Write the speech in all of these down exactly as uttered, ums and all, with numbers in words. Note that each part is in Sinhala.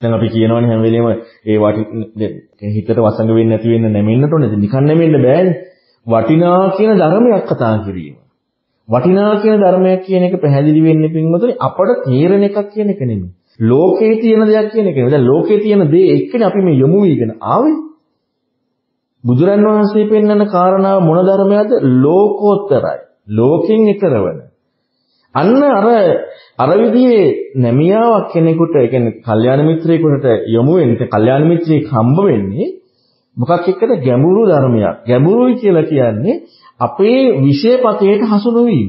දැන් අපි කියනවනේ හැම වෙලෙම ඒ වටි හිතට වසඟ වෙන්නේ නැති වෙන්න නැමෙන්නට ඕනේ. නිකන් නැමෙන්න බෑනේ. වටිනා කියන ධර්මයක් කතා කිරීම. වටිනා කියන ධර්මයක් කියන එක පැහැදිලි වෙන්නේ පින්වතුනි අපට තේරෙන එකක් කියන එක නෙමෙයි. ලෝකේ තියෙන දෙයක් කියන එක නෙමෙයි. දැන් ලෝකේ තියෙන දේ එක්කනේ අපි මේ යොමු වීගෙන ආවේ. බුදුරන් වහන්සේ පෙන්වන කාරණාව මොන ධර්මයක්ද? ලෝකෝත්තරයි. ලෝකෙන් ඈතරවන. අන්න අර අර විදිහේ නැමියාවක් කෙනෙකුට, ඒ කියන්නේ කල්යාණ මිත්‍රයෙකුට යොමු වෙන්නේ, කල්යාණ මිත්‍රයෙක් හම්බ වෙන්නේ මොකක් එක්කද? ගැඹුරු ධර්මයක්. ගැඹුරුයි කියලා කියන්නේ අපේ විශේෂපතේට හසු නොවීම.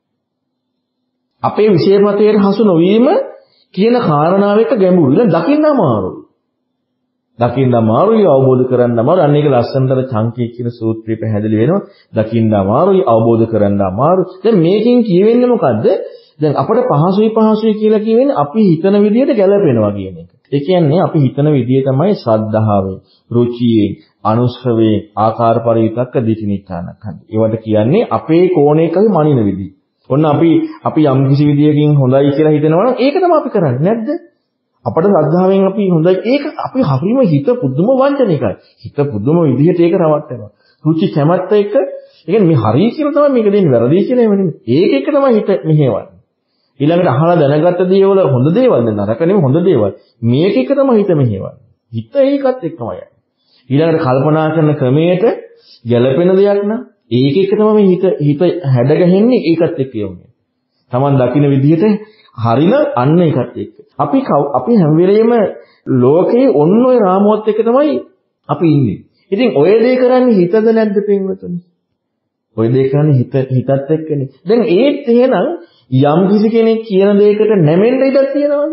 අපේ විශේෂපතේට හසු නොවීම කියන කාරණාව එක ගැඹුරු. ඒක දකින්න අමාරුයි. දකින්න අමාරුයි, අවබෝධ කරගන්න අමාරුයි. අන්න ඒක ලස්සනතර චංකී කියන සූත්‍රය පැහැදිලි වෙනවා. දකින්න අමාරුයි, අවබෝධ කරගන්න අමාරුයි. දැන් මේකෙන් කියවෙන්නේ මොකද්ද? දැන් අපිට පහසුයි පහසුයි කියලා කියවෙන්නේ අපි හිතන විදිහට ගැලපෙනවා කියන එක. ඒ කියන්නේ අපි හිතන විදිය තමයි ශ්‍රද්ධාවෙන්, රුචියෙන්, අනුශ්‍රවයෙන්, ආකාර පරිවිතක්ක දිටිනිච්ඡානක්ඛන්ති. ඒවට කියන්නේ අපේ කෝණයකයි මනින විදිය. ඔන්න අපි අපි යම් කිසි විදියකින් හොඳයි කියලා හිතනවා නම් ඒක තමයි අපි කරන්නේ නැද්ද? අපට ශ්‍රද්ධාවෙන් අපි හොඳයි ඒක අපි හරිම හිත පුදුම වංචනිකයි. හිත පුදුම විදිහට ඒක රවට්ටනවා. රුචි කැමැත්ත එක, ඒ කියන්නේ මේ හරි කියලා තමයි මේක දෙන්නේ, වැරදි කියලා නෙමෙයි. ඒක එක තමයි හිත මෙහෙවන්නේ. ඊළඟට අහලා දැනගත්ත දේවල් හොඳ දේවල් නරක නෙමෙයි, හොඳ දේවල්. මේක එක තමයි හිත මෙහෙවන්නේ. හිත ඒකත් එක්කමයි යන්නේ. ඊළඟට කල්පනා කරන ක්‍රමයට ගැළපෙන දෙයක් නම් ඒක එක තමයි හිත හිත හැඩගැහෙන්නේ, ඒකත් එක්ක යන්නේ. Taman දකින්න විදිහට හරින අන්න ඒකත් එක්ක. අපි අපි හැම වෙලෙම ලෝකේ ඔන්න ඔය රාමුවත් එක්ක තමයි අපි ඉන්නේ. ඉතින් ඔය දේ කරන්නේ හිතද නැද්ද පින්වතුනි? ඔය දේ කරන්නේ හිත හිතත් එක්කනේ. දැන් ඒත් එහෙනම් යම් කිසි කෙනෙක් කියන දෙයකට නැමෙන්න ඉඩක් තියනවද?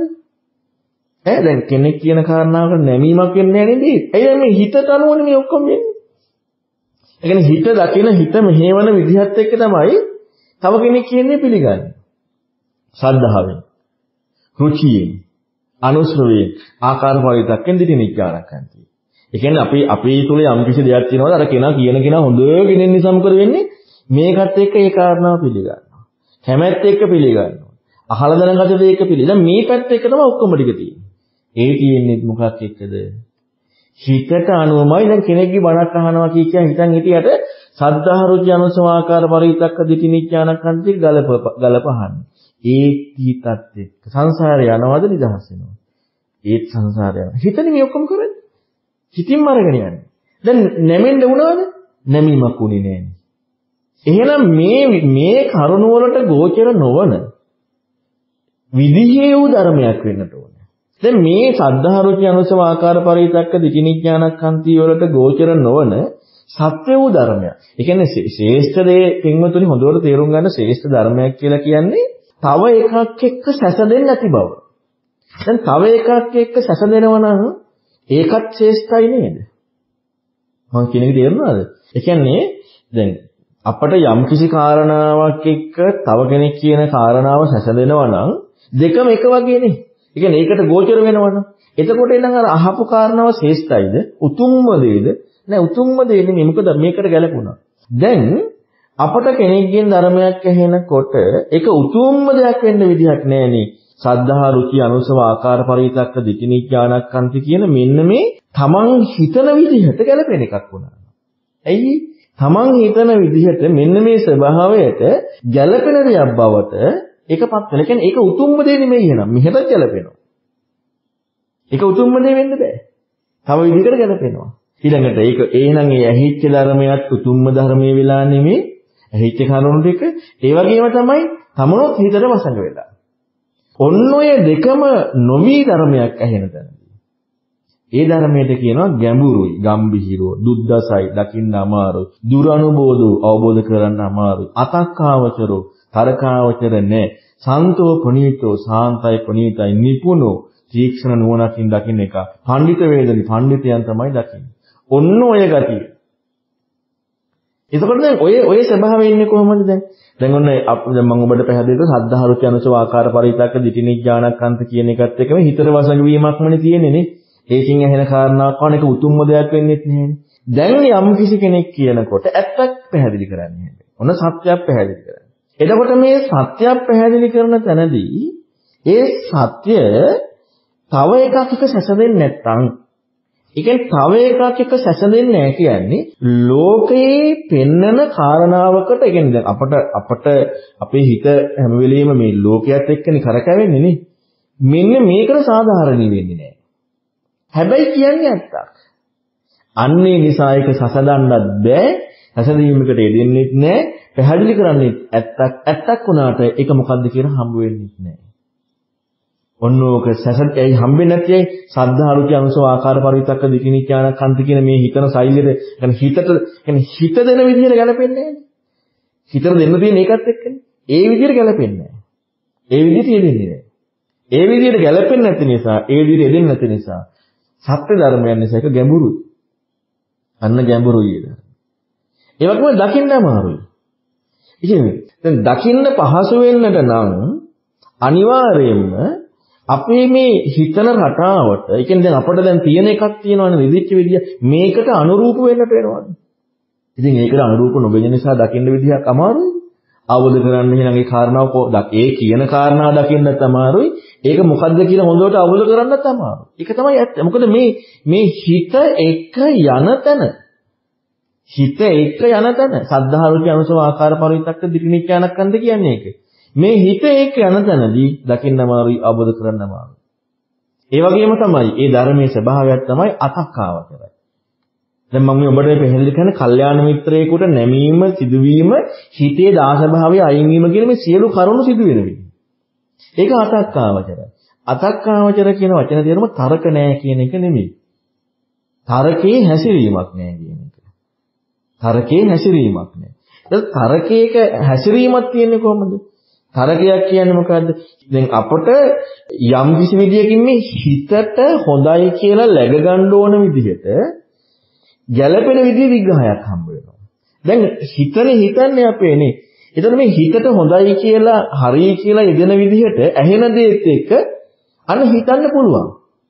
ඈ දැන් කෙනෙක් කියන කාරණාවකට නැමීමක් වෙන්නේ නැහැ නේද? එයි මේ හිතට අනුවනේ මේ ඔක්කොම වෙන්නේ. ඒ කියන්නේ හිත දකින හිත මෙහෙවන විදිහත් එක්ක තමයි තව කෙනෙක් කියන්නේ පිළිගන්නේ. ශ්‍රද්ධාවෙන්, රුචියෙන්, අනුශ්‍රවයෙන්, ආකාර පරිවිතක්කෙන් දිටිනිච්ඡානක්ඛන්ති. ඒ කියන්නේ අපි අපේ තුල යම් කිසි දෙයක් තියෙනවද අර කෙනා කියන කෙනා හොඳ කෙනෙක් නිසාම කර වෙන්නේ මේකත් එක්ක ඒ කාරණාව පිළිගන්නවා. කැමැත්ත එක්ක පිළිගන්නවා. අහලා දැනගත දේ එක්ක පිළිගන්න. දැන් මේ පැත්ත එක තමයි ඔක්කොම ටික තියෙන්නේ. ඒ තියෙන්නේ මොකක් එක්කද? හිතට අනුවමයි. දැන් කෙනෙක්ගේ බණක් අහනවා කිය කියන හිතන් හිටියට සද්ධා රුචි අනුසමාකාර පරිවිතක්ක දිටිනිච්ඡානක්ඛන්ති ගලප ගලපහන්න. ඒ හිතත් එක්ක සංසාරේ යනවද නිදහස් වෙනවද? ඒත් සංසාරය යනවා. හිතනේ මේ ඔක්කොම කරන්නේ. හිතින්ම අරගෙන යන්නේ. දැන් නැමෙන්න වුණාද? නැමීමක් උනේ නෑනේ. එහෙනම් මේ මේ කරුණ වලට ගෝචර නොවන විදිහේ වූ ධර්මයක් වෙන්නට ඕනේ. දැන් මේ සද්ධා රුචි අනුසම ආකාර පරිවිතක්ක දිටිනිඥානක්ඛන්ති වලට ගෝචර නොවන සත්‍ය වූ ධර්මයක්. ඒ කියන්නේ ශ්‍රේෂ්ඨ දේ පින්වතුනි හොඳට තේරුම් ගන්න ශ්‍රේෂ්ඨ ධර්මයක් කියලා කියන්නේ තව එකක් එක්ක සැසඳෙන්නේ නැති බව. දැන් තව එකක් එක්ක සැසඳෙනවා නම් ඒකත් ශ්‍රේෂ්ඨයි නේද? මම කියන එක තේරුණාද? ඒ කියන්නේ දැන් අපට යම් කිසි කාරණාවක් එක්ක තව කෙනෙක් කියන කාරණාව සැසඳෙනවා නම් දෙකම එක වගේනේ. ඒ කියන්නේ ඒකට ගෝචර වෙනවනම් එතකොට එනම් අර අහපු කාරණාව ශ්‍රේෂ්ඨයිද? උතුම්ම දේද? නෑ උතුම්ම දේ නෙමෙයි. මොකද මේකට ගැලපුණා. දැන් අපට කෙනෙක්ගෙන් ධර්මයක් ඇහෙනකොට ඒක උතුම්ම දෙයක් වෙන්න විදිහක් නෑනේ. සද්ධා රුචි අනුසව ආකාර පරිවිතක්ක දිටිනිඥානක්ඛන්ති කියන මෙන්න මේ තමන් හිතන විදිහට ගැලපෙන එකක් වුණා. ඇයි? තමන් හිතන විදිහට මෙන්න මේ ස්වභාවයට ගැලපෙන දෙයක් බවට ඒකපත් වෙන. ඒ කියන්නේ ඒක උතුම්ම දේ නෙමෙයි එහෙනම්. මෙහෙට ගැලපෙනවා. ඒක උතුම්ම දේ වෙන්න බෑ. තව විදිහකට ගැලපෙනවා. ඊළඟට ඒක එහෙනම් ඒ ඇහිච්ච ධර්මයක් උතුම්ම ධර්මයේ වෙලා නෙමෙයි. ඇහිච්ච කරුණු ටික ඒ වගේම තමයි තමනොත් හිතට වසඟ වෙලා. ඔන්න ඔය දෙකම නොවි ධර්මයක් ඇහෙන තැනදී. ඒ ධර්මයට කියනවා ගැඹුරුයි, ගම්භීරෝ, දුද්දසයි, දකින්න අමාරුයි, දුරනුබෝධෝ, අවබෝධ කරගන්න අමාරුයි, අතක්කාවචරෝ, තරකාවචර නැහැ, සන්තෝ පණීතෝ, සාන්තයි පණීතයි, නිපුණෝ, තීක්ෂණ නුවණකින් දකින්න එක. පඬිත වේදනි, පඬිතයන් තමයි දකින්නේ. ඔන්න ඔය ගතිය. එතකොට දැන් ඔය ඔය ස්වභාවය ඉන්නේ කොහොමද දැන්? දැන් ඔන්න දැන් මම ඔබට පැහැදිලි කරා සද්ධා රුචි අනුසව ආකාර පරිවිතක්ක දිටිනිඥානක්ඛන්ත කියන එකත් එක්කම හිතට වසඟ වීමක්මනේ තියෙන්නේ නේ. ඒකින් ඇහෙන කාරණාවක් වань එක උතුම්ම දෙයක් වෙන්නේ නැහැනේ. දැන් යම් කිසි කෙනෙක් කියනකොට ඇත්තක් පැහැදිලි කරන්නේ නැහැ. ඔන්න සත්‍යයක් පැහැදිලි කරන්නේ. එතකොට මේ සත්‍යයක් පැහැදිලි කරන තැනදී ඒ සත්‍ය තව එකක් එක සැසඳෙන්නේ නැත්නම්, ඒ කියන්නේ තව එකක් එක සැසඳෙන්නේ නැහැ කියන්නේ ලෝකයේ පෙන්නන කාරණාවකට, ඒ කියන්නේ දැන් අපට අපට අපේ හිත හැම වෙලෙම මේ ලෝකයේත් එක්කනේ කරකැවෙන්නේ නේ. මෙන්න මේකට සාධාරණී වෙන්නේ නැහැ. හැබැයි කියන්නේ ඇත්තක්. අන්නේ නිසා ඒක සසඳන්නත් බෑ, සසඳීමකට යෙදෙන්නෙත් නෑ, පැහැදිලි කරන්නේ ඇත්තක්. ඇත්තක් වුණාට ඒක මොකද්ද කියලා හම්බ වෙන්නේ නැහැ. ඔන්නෝක සසඳ ඇයි හම්බෙන්නේ නැති ඇයි? සද්ධාරුචි අනුසව ආකාර පරිවිතක්ක දිකිනිච්ඡාන කන්ති කියන මේ හිතන සෛල්‍යද, يعني හිතට يعني හිත දෙන විදිහට ගැලපෙන්නේ නැහැ. හිතට දෙන්න තියෙන එකත් එක්කනේ. ඒ විදිහට ගැලපෙන්නේ නැහැ. ඒ විදිහට යෙදෙන්නේ නැහැ. ඒ විදිහට ගැලපෙන්නේ නැති නිසා, ඒ විදිහට යෙදෙන්නේ නැති නිසා සත්‍ය ධර්මයන් නිසා ඒක ගැඹුරුයි. අන්න ගැඹුරුයි ඒක. ඒ වගේම දකින්න අමාරුයි. ඉතින් දැන් දකින්න පහසු වෙන්නට නම් අනිවාර්යයෙන්ම අපේ මේ හිතන රටාවට, ඒ කියන්නේ දැන් අපිට දැන් තියෙන එකක් තියෙනවනේ විදිච්ච විදිය, මේකට අනුරූප වෙන්නට වෙනවනේ. ඉතින් ඒකට අනුරූප නොවෙන නිසා දකින්න විදියක් අමාරුයි. අවබෝධ කරගන්න එහෙනම් ඒ කාරණාව ඒ කියන කාරණාව දකින්නත් අමාරුයි. ඒක මොකද්ද කියලා හොඳට අවබෝධ කරගන්නත් අමාරුයි. ඒක තමයි ඇත්ත. මොකද මේ මේ හිත එක යන තැන, හිත එක යන තැන සද්ධාරුචි අනුසව ආකාර පරිවිතක්ක දිටිනිච්ඡානක්කන්ද කියන්නේ ඒක. මේ හිත එක යන තැනදී දකින්න අමාරුයි, අවබෝධ කරගන්න අමාරුයි. ඒ වගේම තමයි මේ ධර්මයේ ස්වභාවයක් තමයි අතක්කාවතරයි. දැන් මම මේ ඔබට පැහැදිලි කරන කල්යාණ මිත්‍රයෙකුට නැමීම, සිදුවීම, හිතේ දාසභාවය අයින් වීම කියන මේ සියලු කරුණු සිදු වෙන විදිහ. ඒක අතක්කාවචරයි. අතක්කාවචර කියන වචන තේරුම තරක නැහැ කියන එක නෙමෙයි. තරකේ හැසිරීමක් නැහැ කියන එක. තරකේ හැසිරීමක් නැහැ. ඒක තරකයක හැසිරීමක් තියෙන්නේ කොහොමද? තරකයක් කියන්නේ මොකද්ද? දැන් අපට යම් කිසි විදියකින් මේ හිතට හොඳයි කියලා läග ගන්න ඕන විදිහට ගැළපෙන විදිහේ විග්‍රහයක් හම්බ වෙනවා. දැන් හිතනේ හිතන්නේ අපේනේ. එතකොට මේ හිතට හොඳයි කියලා, හරි කියලා යෙදෙන විදිහට ඇහෙන දේත් එක්ක අන්න හිතන්න පුළුවන්.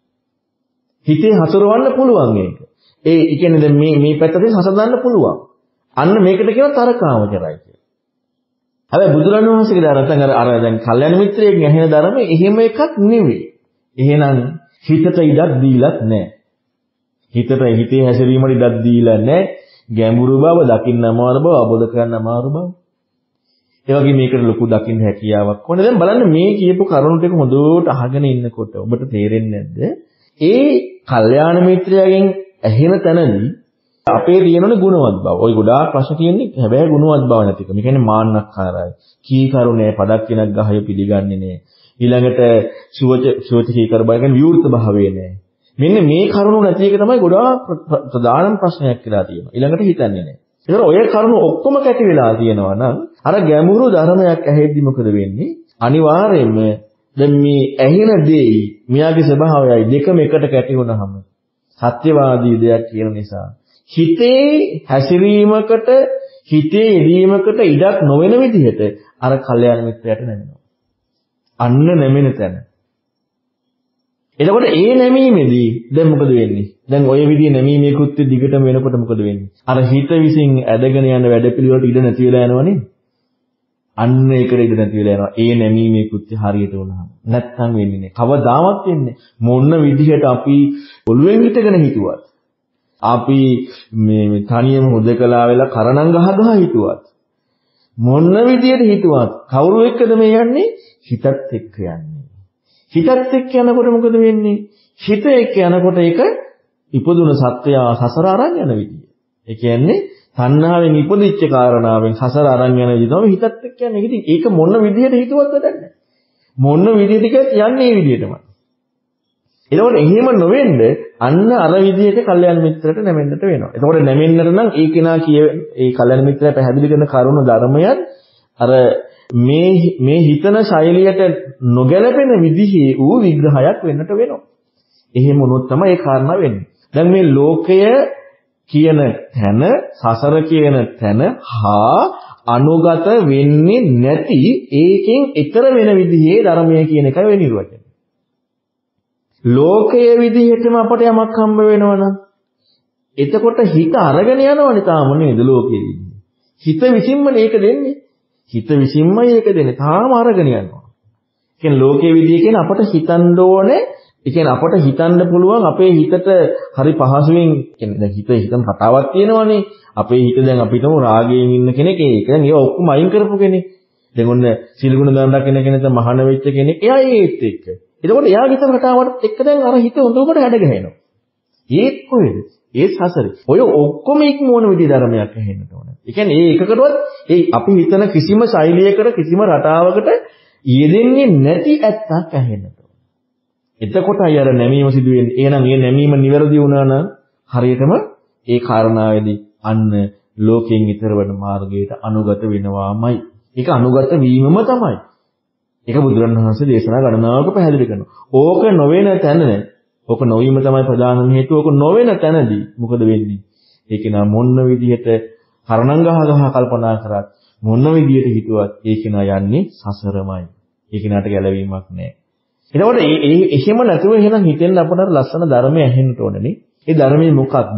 හිතේ හසුරවන්න පුළුවන් ඒක. ඒ කියන්නේ දැන් මේ මේ පැත්තට හසදන්න පුළුවන්. අන්න මේකට කියන තරකාවචරයි කියලා. හැබැයි බුදුරණන් වහන්සේගේ ධර්ම අර අර දැන් කල්යනා මිත්‍රයෙක්ගෙන් ඇහෙන ධර්ම එහෙම එකක් නෙවෙයි. එහෙනම් හිතට ඉඩක් දීලත් නැහැ. හිතට හිතේ හැසිරීමට ඉඩක් දීලා නැහැ. ගැඹුරු බව, දකින්න අමාරු බව, අවබෝධ කරගන්න අමාරු බව. ඒ වගේ මේකට ලොකු දකින්න හැකියාවක් ඕනේ. දැන් බලන්න මේ කියපු කරුණු ටික හොඳට අහගෙන ඉන්නකොට ඔබට තේරෙන්නේ නැද්ද? ඒ කල්යාණ මිත්‍රයාගෙන් ඇහෙන තැනදී අපේ තියෙනනේ ගුණවත් බව. ওই ගොඩාක් ප්‍රශ්න තියෙන්නේ හැබැයි ගුණවත් බව නැතික. මේ කියන්නේ මාන්නක්කාරයි. කී කරුණේ පදක් කෙනක් ගහය පිළිගන්නේ නැහැ. ඊළඟට සුවච සුවච කී කර බය කියන්නේ විවෘත භාවය නැහැ. මෙන්න මේ කරුණු නැති එක තමයි ගොඩාක් ප්‍රධානම ප්‍රශ්නයක් කියලා තියෙනවා. ඊළඟට හිතන්නේ නැහැ. ඒතර ඔය කරුණු ඔක්කොම කැටි වෙලා තියෙනවා නම් අර ගැඹුරු ධර්මයක් ඇහෙද්දි මොකද වෙන්නේ? අනිවාර්යයෙන්ම දැන් මේ ඇහෙන දෙයි මෙයාගේ ස්වභාවයයි දෙකම එකට කැටි වුණාම සත්‍යවාදී දෙයක් කියන නිසා හිතේ හැසිරීමකට, හිතේ යෙදීමකට ඉඩක් නොවන විදිහට අර කල්යාණ මිත්‍රයාට නැමෙනවා. අන්න නැමෙන තැන. එතකොට ඒ නැමීමේදී දැන් මොකද වෙන්නේ? දැන් ඔය විදිහේ නැමීමේ කෘත්‍ය දිගටම වෙනකොට මොකද වෙන්නේ? අර හිත විසින් ඇදගෙන යන වැඩපිළිවෙලට ඉඩ නැති වෙලා යනවනේ. අන්න ඒකට ඉඩ නැති වෙලා යනවා. ඒ නැමීමේ කෘත්‍ය හරියට වුණාම. නැත්තම් වෙන්නේ නැහැ. කවදාවත් වෙන්නේ මොන විදිහට අපි ඔළුවෙන් හිටගෙන හිතුවත්, අපි මේ තනියම හොදකලා වෙලා කරණම් ගහ ගහ හිතුවත්, මොන විදිහට හිතුවත් කවුරු එක්කද මේ යන්නේ? හිතත් එක්ක යන්නේ. හිතත් එක්ක යනකොට මොකද වෙන්නේ? හිත එක්ක යනකොට ඒක ඉපදුන සත්‍යය සසර අරන් යන විදිය. ඒ කියන්නේ තණ්හාවෙන් ඉපදිච්ච කාරණාවෙන් සසර අරන් යන විදිය තමයි හිතත් එක්ක යන්නේ. ඉතින් ඒක මොන විදියට හිතුවත් වැඩක් නැහැ. මොන විදියට කියත් යන්නේ ඒ විදියටමයි. එතකොට එහෙම නොවෙන්න අන්න අර විදියට කල්යාණ මිත්‍රට නැමෙන්නට වෙනවා. එතකොට නැමෙන්නට නම් ඒ කෙනා කිය ඒ කල්යාණ මිත්‍රයා පැහැදිලි කරන කරුණ ධර්මයන් අර මේ මේ හිතන ශෛලියට නොගැලපෙන විදිහේ වූ විග්‍රහයක් වෙන්නට වෙනවා. එහෙම වුණොත් තමයි ඒ කාරණා වෙන්නේ. දැන් මේ ලෝකය කියන තැන, සසර කියන තැන හා අනුගත වෙන්නේ නැති ඒකෙන් ඊතර වෙන විදිහේ ධර්මය කියන එකයි වෙන නිර්වචනය. ලෝකයේ විදිහටම අපට යමක් හම්බ වෙනවනම් එතකොට හිත අරගෙන යනවනේ තාම නේද ලෝකයේ විදිහ. හිත විසින්ම මේක දෙන්නේ. හිත විසින්මයි ඒක දෙන්නේ. තාම අරගෙන යනවා. කියන්නේ ලෝකයේ විදිය කියන්නේ අපට හිතන්න ඕනේ ඒ කියන්නේ අපට හිතන්න පුළුවන් අපේ හිතට හරි පහසුවෙන් කියන්නේ දැන් හිත හිතන රටාවක් තියෙනවානේ. අපේ හිත දැන් අපිටම රාගයෙන් ඉන්න කෙනෙක් ඒක දැන් ඒවා ඔක්කොම අයින් කරපු කෙනෙක්. දැන් ඔන්න සිල්ගුණ දන් රකින්න කෙනෙක් මහාන වෙච්ච කෙනෙක් එයා ඒත් එක්ක. එතකොට එයාගේ හිත රටාවට එක්ක දැන් අර හිත හොඳකට හැඩ ගැහෙනවා. ඒත් කොහෙද? ඒ සසරේ. ඔය ඔක්කොම ඉක්මවන විදිහ ධර්මයක් ඇහෙන්නට ඕන. ඒ කියන්නේ ඒ එකකටවත් ඒ අපි හිතන කිසිම ශෛලියකට කිසිම රටාවකට යෙදෙන්නේ නැති ඇත්තක් ඇහෙන්නට ඕන. එතකොටයි අර නැමීම සිදු වෙන්නේ. එහෙනම් ඒ නැමීම නිවැරදි වුණා නම් හරියටම ඒ කාරණාවේදී අන්න ලෝකයෙන් ඈතර වෙන මාර්ගයට අනුගත වෙනවාමයි. ඒක අනුගත වීමම තමයි. ඒක බුදුරණවහන්සේ දේශනා ගණනාවක පැහැදිලි කරනවා. ඕක නොවන තැන ඕක නොවීම තමයි ප්‍රධානම හේතුව. ඕක නොවන තැනදී මොකද වෙන්නේ? ඒක නා මොන්න විදිහට කරණම් ගහ ගහ කල්පනා කරත් මොන විදිහට හිතුවත් ඒක නා යන්නේ සසරමයි. ඒක නාට ගැලවීමක් නැහැ. එතකොට මේ මේ එහෙම නැතුව එහෙනම් හිතෙන් අපට ලස්සන ධර්මය ඇහෙන්න ඕනනේ. ඒ ධර්මයේ මොකක්ද?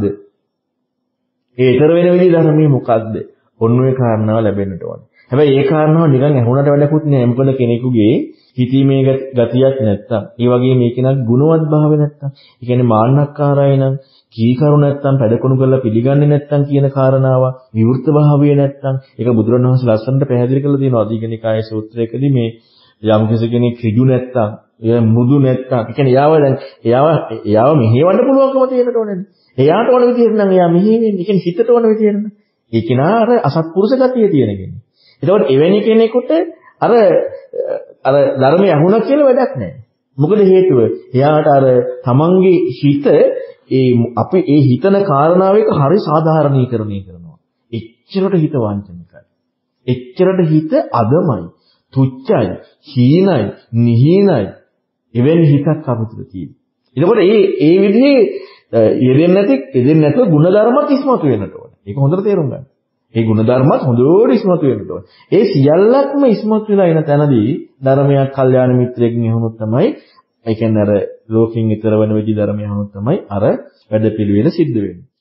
ඒ ඊතර වෙන විදිහ ධර්මයේ මොකක්ද? ඔන්න ඔය කාරණාව ලැබෙන්නට ඕනේ. හැබැයි ඒ කාරණාව නිකන් ඇහුණට වැඩකුත් නෑ. මොකද කෙනෙකුගේ හිතීමේ ගතියක් නැත්තම්, ඒ වගේම මේක නම් ගුණවත් භාවය නැත්තම්, ඒ කියන්නේ මාන්නක්කාරය නම්, කීකරු නැත්තම්, පැදකුණු කරලා පිළිගන්නේ නැත්තම් කියන කාරණාව, විවෘත භාවය නැත්තම්, ඒක බුදුරණවහන්සේ ලස්සනට පැහැදිලි කරලා තියෙනවා. අධිගණිකායේ සූත්‍රයකදී මේ යම් කෙනෙක් ඍජු නැත්තම්, එයා මෘදු නැත්තම්, ඒ කියන්නේ යාව දැන් එයාව එයාව මෙහෙවන්න පුළුවන්කම තියෙනට ඕනේ. එයාට ඕන විදිහට නම් එයා මෙහෙවෙන්නේ. ඒ කියන්නේ හිතට ඕන විදිහට නම්. ඒ කෙනා අර අසත්පුරුෂ ගතිය තියෙන කෙනෙක්. එතකොට එවැනි කෙනෙකුට අර අර ධර්මය අහුණා කියලා වැඩක් නැහැ. මොකද හේතුව? එයාට අර තමන්ගේ හිත ඒ අපි ඒ හිතන කාරණාව එක හරි සාධාරණීකරණය කරනවා. එච්චරට හිත වංචනිකයි. එච්චරට හිත අදමයි, තුච්චයි, හීනයි, නිහීනයි. එවැනි හිතක් අපිට තියෙනවා. එතකොට මේ ඒ විදිහේ යෙදෙන්නේ නැති යෙදෙන්නේ නැතුව ಗುಣධර්මත් ඉස්මතු වෙන්නට ඕනේ. ඒක හොඳට තේරුම් ගන්න. ඒ ಗುಣධර්මත් හොඳට ඉස්මතු වෙන්න ඕනේ. ඒ සියල්ලක්ම ඉස්මතු වෙලා එන තැනදී ධර්මයක් කල්යාණ මිත්‍රයෙක්ගෙන් අහුනොත් තමයි, ඒ කියන්නේ අර ලෝකෙන් ඈතර වෙන වෙදි ධර්මය අහුනොත් තමයි අර වැඩ පිළිවෙල සිද්ධ වෙන්නේ.